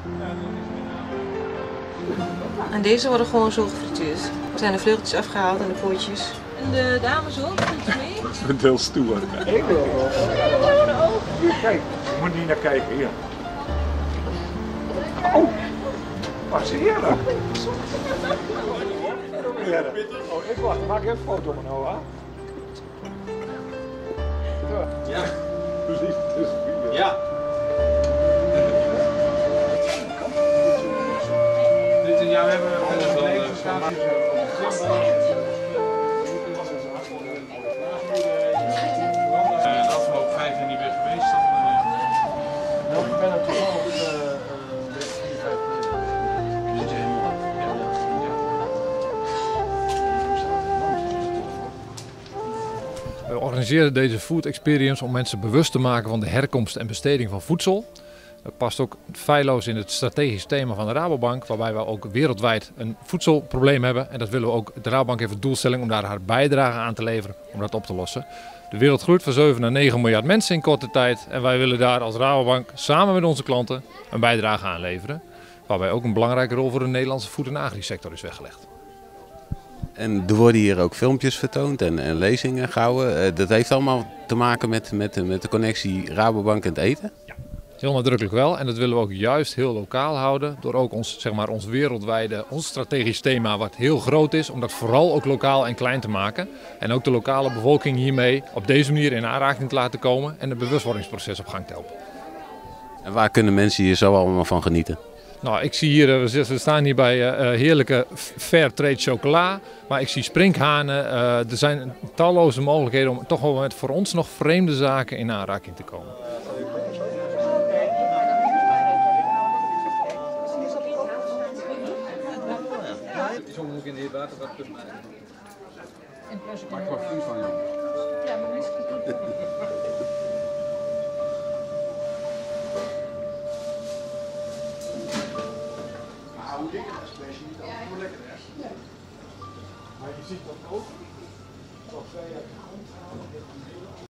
En deze worden gewoon zo gefrituurd. Er zijn de vleugeltjes afgehaald en de pootjes. En de dames ook, vindt u mee? Ik ben heel stoer. Ik wil wel. Kijk, je moet niet naar kijken, hier. Oh, wat heerlijk. Oh, ik wacht, maak even een foto van Noah. Ja. Liefdesbier. Ja. Ja, we hebben de afgelopen 5 jaar niet meer geweest. Nou, ik ben er toevallig We organiseren deze Food Experience om mensen bewust te maken van de herkomst en besteding van voedsel. Dat past ook feilloos in het strategisch thema van de Rabobank, waarbij we ook wereldwijd een voedselprobleem hebben. En dat willen we ook. De Rabobank heeft de doelstelling om daar haar bijdrage aan te leveren om dat op te lossen. De wereld groeit van 7 naar 9 miljard mensen in korte tijd. En wij willen daar als Rabobank samen met onze klanten een bijdrage aan leveren. Waarbij ook een belangrijke rol voor de Nederlandse voed- en agrisector is weggelegd. En er worden hier ook filmpjes vertoond en lezingen gehouden. Dat heeft allemaal te maken met de connectie Rabobank en het eten? Heel nadrukkelijk wel. En dat willen we ook juist heel lokaal houden. Door ook ons wereldwijde, ons strategisch thema wat heel groot is. Om dat vooral ook lokaal en klein te maken. En ook de lokale bevolking hiermee op deze manier in aanraking te laten komen. En het bewustwordingsproces op gang te helpen. En waar kunnen mensen hier zo allemaal van genieten? Nou, ik zie hier, we staan hier bij heerlijke fair trade chocola. Maar ik zie sprinkhanen. Er zijn talloze mogelijkheden om toch wel met voor ons nog vreemde zaken in aanraking te komen. Zo moet ik in het water wat kunnen maken. Maak gewoon vriend van je. Ja, maar Hoe dikker is het niet altijd hoe lekker is. Maar je ziet dat ook. Tot 2 jaar de grond halen.